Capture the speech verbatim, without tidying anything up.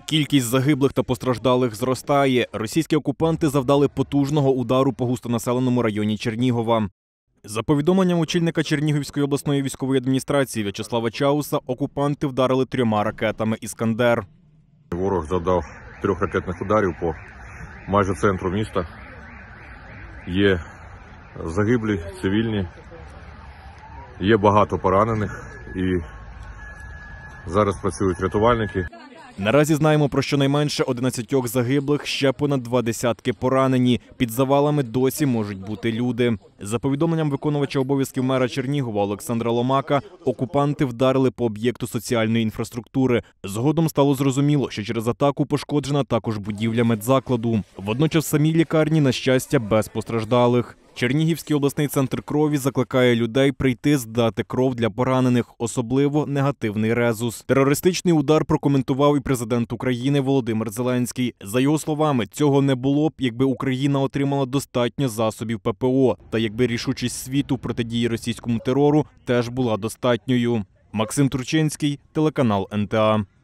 Кількість загиблих та постраждалих зростає. Російські окупанти завдали потужного удару по густонаселеному районі Чернігова. За повідомленням очільника Чернігівської обласної військової адміністрації В'ячеслава Чауса, окупанти вдарили трьома ракетами «Іскандер». Ворог завдав трьох ракетних ударів по майже центру міста. Є загиблі, цивільні, є багато поранених і зараз працюють рятувальники. Наразі знаємо про щонайменше одинадцятьох загиблих, ще понад два десятки поранені. Під завалами досі можуть бути люди. За повідомленням виконувача обов'язків мера Чернігова Олександра Ломака, окупанти вдарили по об'єкту соціальної інфраструктури. Згодом стало зрозуміло, що через атаку пошкоджена також будівля медзакладу. Водночас в самій лікарні, на щастя, без постраждалих. Чернігівський обласний центр крові закликає людей прийти здати кров для поранених, особливо негативний резус. Терористичний удар прокоментував і президент України Володимир Зеленський. За його словами, цього не було б, якби Україна отримала достатньо засобів ППО, та якби рішучість світу в протидії російському терору теж була достатньою. Максим Турчинський, телеканал ен те а.